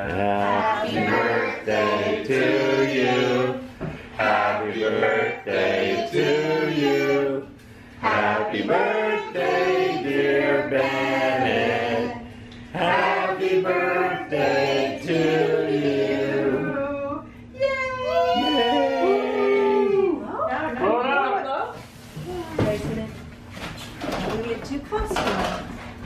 Happy birthday to you. Happy birthday to you. Happy birthday, dear Bennett. Happy birthday to you. Yay! Blow it up. We get 2 costumes.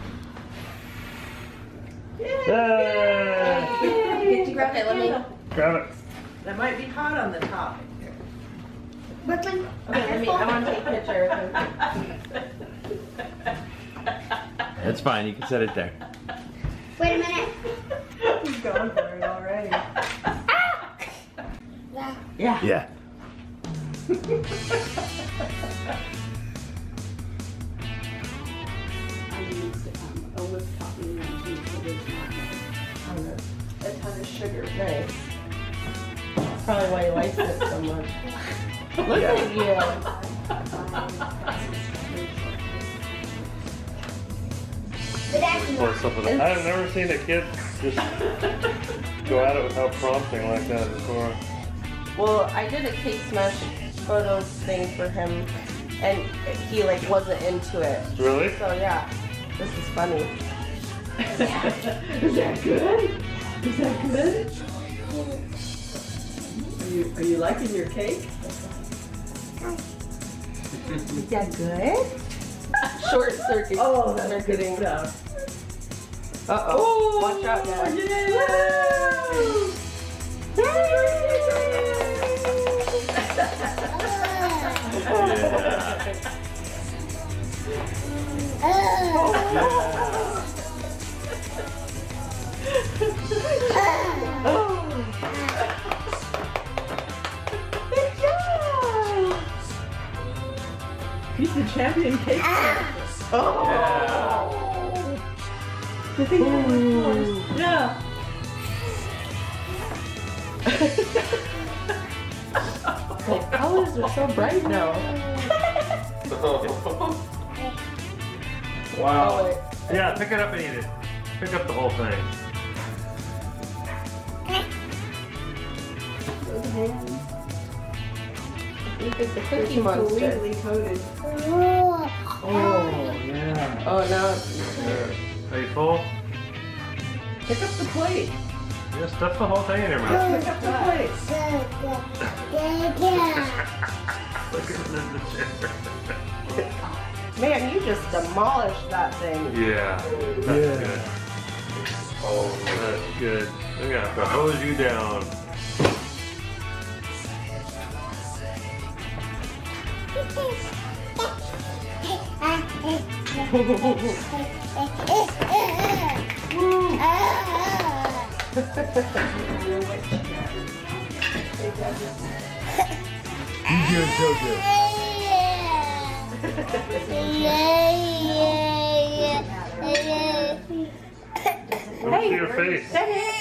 Yay! Okay, let me. Grab it. That might be hot on the top. Brooklyn. Okay, I want to take a picture of him. That's fine. You can set it there. Wait a minute. He's going for it already. Yeah. Yeah. I used a whipped coffee and cheese, so there's not much. A ton of sugar. Nice. That's probably why he likes it so much. Look at you. But actually, Or something. I've never seen a kid just go at it without prompting like that before. Well, I did a cake smash photos thing for him, and he like wasn't into it. Really? So yeah, this is funny. Is that good? Is that good? Are you liking your cake? Is that good? Short circuit. Oh, that's good stuff. Uh-oh. Watch out, guys. He's the champion cake. Yeah. The thing that went first. Yeah. The colors are so bright now. Wow. Oh, wait. Yeah, pick it up and eat it. Pick up the whole thing. It's a cookie monster. Completely coated. Oh, yeah. Oh no. Are you full? Pick up the plate. Yeah, stuff the whole thing in your mouth. Pick up the plate. Look at the chair. Man, you just demolished that thing. Yeah, that's good. Oh, that's good. I'm gonna have to hose you down. You're doing so good. Let me see your face. Hey,